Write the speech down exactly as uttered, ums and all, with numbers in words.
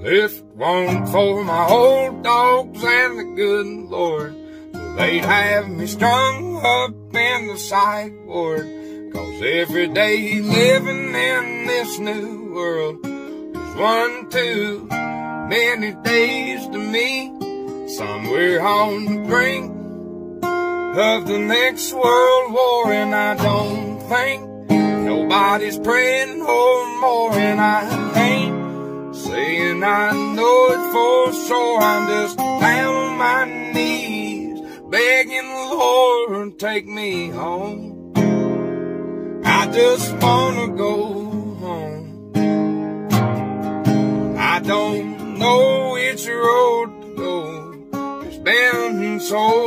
If it weren't for my old dogs and the good Lord, they'd have me strung up in the psych ward. 'Cause every day living in this new world is one too many days to me. Son, we're on the brink of the next world war, and I don't think nobody's praying no more. And I ain't saying I know it for sure, I'm just down on my knees begging the Lord, take me home. I just wanna go home. I don't know which road to go, it's been so